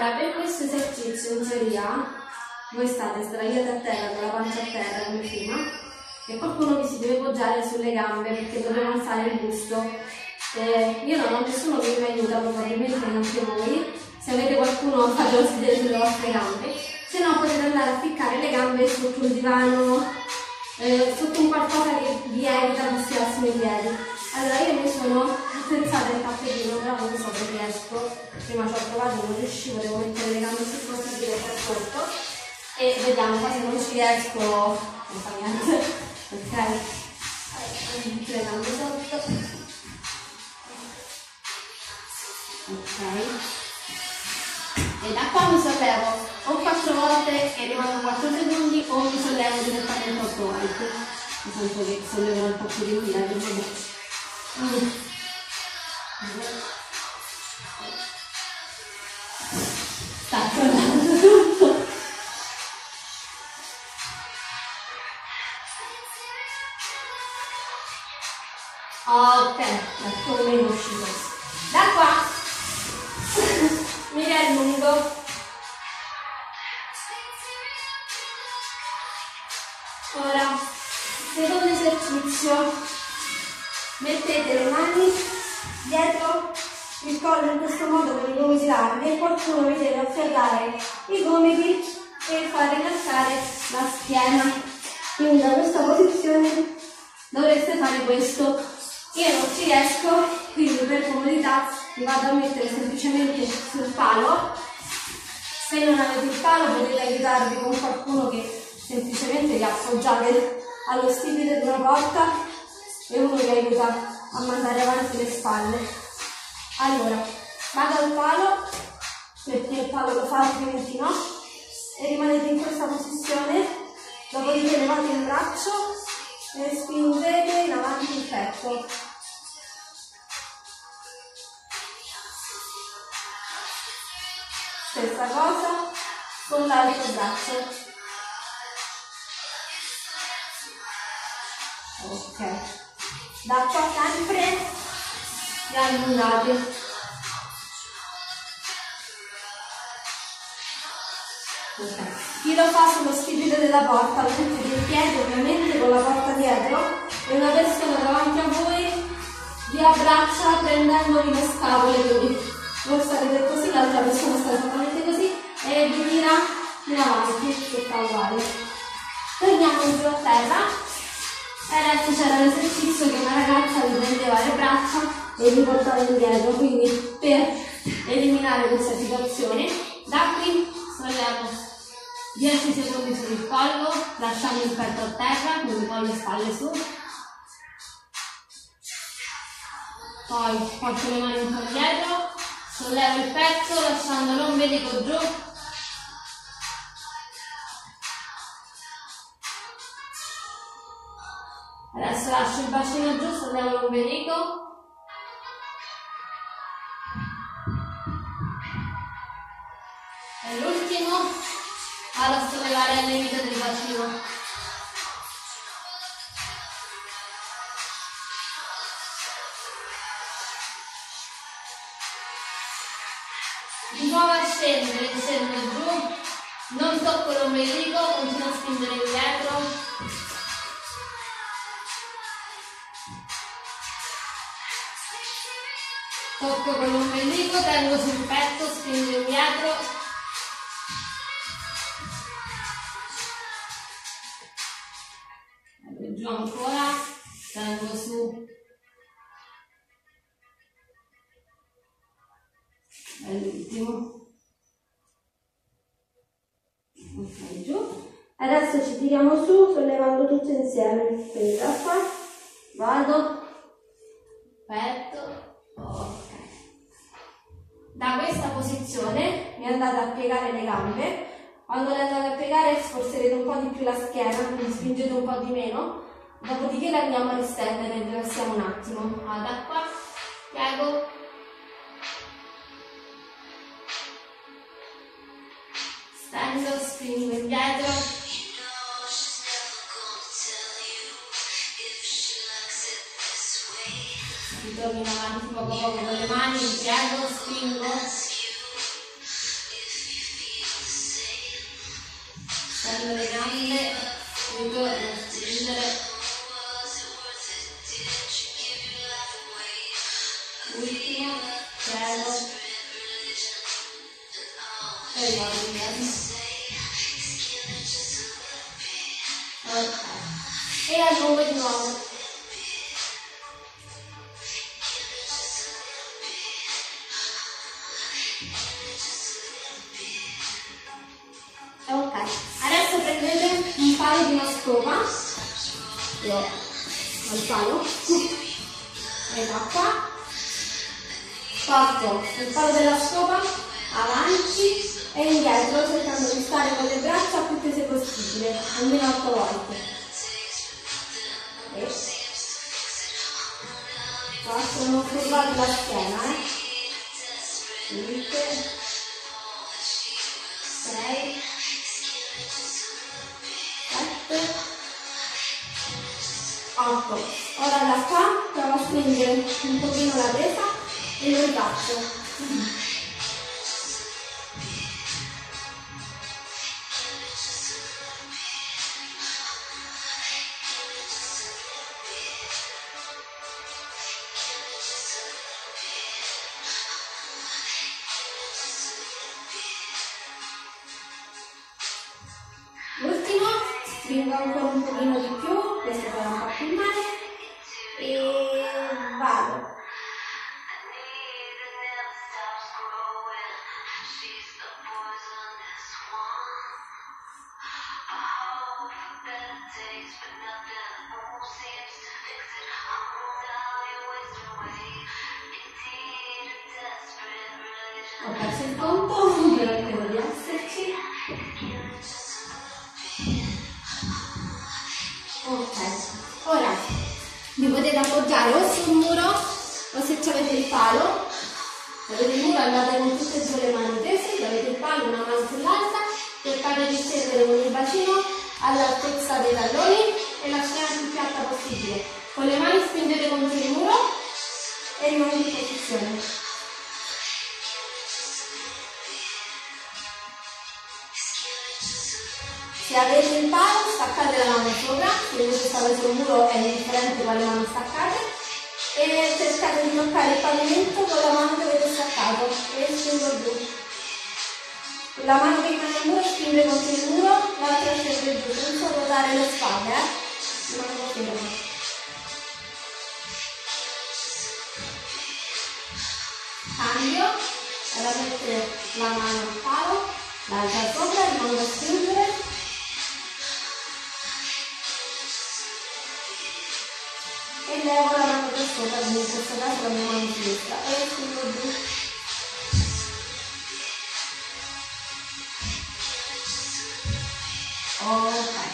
Allora, per questo esercizio in teoria voi state sdraiati a terra con la pancia a terra come prima e qualcuno vi si deve poggiare sulle gambe perché dobbiamo alzare il busto. Io non ho nessuno che mi aiuta, probabilmente neanche voi. Se avete qualcuno fatelo sedere sulle vostre gambe, se no potete andare a ficcare le gambe sotto un divano, sotto un qualcosa che vi evita di stirarsi in piedi. Allora io mi sono attrezzata il tappetino, però non so se riesco. Prima ci ho provato, non riuscivo, devo mettere le gambe sul possibile qua sotto e vediamo, poi se non ci riesco non fa niente. Ok? Allora, metto le gambe sotto. Ok. E da qua mi sollevo o 4 volte e rimango 4 secondi o mi sollevo direttamente 8 volte. Mi sento che sollevo un po' più di fila, vabbè. Sta crollando tutto. Ok, ecco come è uscito. Da qua mi riallungo. Ora, secondo esercizio. Mettete le mani dietro il collo in questo modo con i gomiti larghi e qualcuno vi deve afferrare i gomiti e fare calcare la schiena. Quindi da questa posizione dovreste fare questo. Io non ci riesco, quindi per comodità vi vado a mettere semplicemente sul palo. Se non avete il palo potete aiutarvi con qualcuno che semplicemente vi appoggiate allo stipite di una porta e uno vi aiuta a mandare avanti le spalle. Allora, vado al palo, perché il palo lo fa altrimenti no, e rimanete in questa posizione, dopodiché levate il braccio e spingete in avanti il petto. Stessa cosa con l'altro braccio. Ok. Da qua sempre li allungate. Okay. Chi lo fa sullo stipite della porta, lo mettete in piedi ovviamente con la porta dietro e una persona davanti a voi vi abbraccia prendendovi le scapole, quindi voi starete così, l'altra persona sta esattamente così e vi tira in avanti, che sta uguale. Torniamo giù a terra. Adesso c'era l'esercizio che una ragazza vi prendeva le braccia e vi portava indietro, quindi per eliminare questa situazione, da qui sollevo 10 secondi sul collo, lasciando il petto a terra, quindi con le spalle su. Poi porto le mani un po' dietro, sollevo il petto lasciando l'ombelico giù. Adesso lascio il bacino giù, sollevo l'ombelico. E l'ultimo, vado a sollevare le dita del bacino. Di nuovo a scendere, scendo giù, non tocco l'ombelico, continuo a spingere indietro. Tocco con l'ombelico, tengo sul petto, spingo indietro. Giù ancora, tengo su. E l'ultimo. Ok, giù. Adesso ci tiriamo su sollevando tutto insieme. Quindi da qua vado, petto. Ok. Da questa posizione mi andate a piegare le gambe. Quando le andate a piegare sforzerete un po' di più la schiena, quindi spingete un po' di meno. Dopodiché le andiamo a ristendere, rilassiamo un attimo. Allora, da qua piego. Stendo, spingo indietro. Ritorno in avanti poco a poco con le mani, piego, spingo. Prendo le gambe, ritorno a stringere. Ultimo, piego. E ricordo indietro. Ok. E allungo di nuovo. Ok, adesso prendete un palo di una scopa, io ho il palo, e da qua, porto il palo della scopa avanti e indietro cercando di stare con le braccia più tese possibile, almeno 8 volte. E faccio non curvare la schiena, 5, 6, 7, 8. Ora da qua provo a stringere un pochino la presa e lo rifaccio. L'ultimo, stringo ancora un pochino di più, questo farà un po' più male, e vado. Ho perso il conto, però credo di esserci. Ok, ora vi potete appoggiare o sul muro o se avete il palo, se avete il muro andate con tutte e due le mani tese, se avete il palo una mano sull'altra, cercate di scendere con il bacino all'altezza dei talloni e la schiena più piatta possibile. Con le mani spingete contro il muro e rimanete in posizione. Se avete il palo staccate la mano sopra, se invece state sul muro è indifferente quale mano staccate e cercate di toccare il pavimento con la mano che avete staccato e scendo giù. La mano che rimane al muro spinge contro il muro, l'altra scende giù, senza ruotare le spalle, rimango fermo. Cambio, ora mettere la mano al palo, l'altra sopra, rimango a stringere. E levo la mano da sopra, quindi in questo caso la mia mano sinistra e scrivo giù. Ok.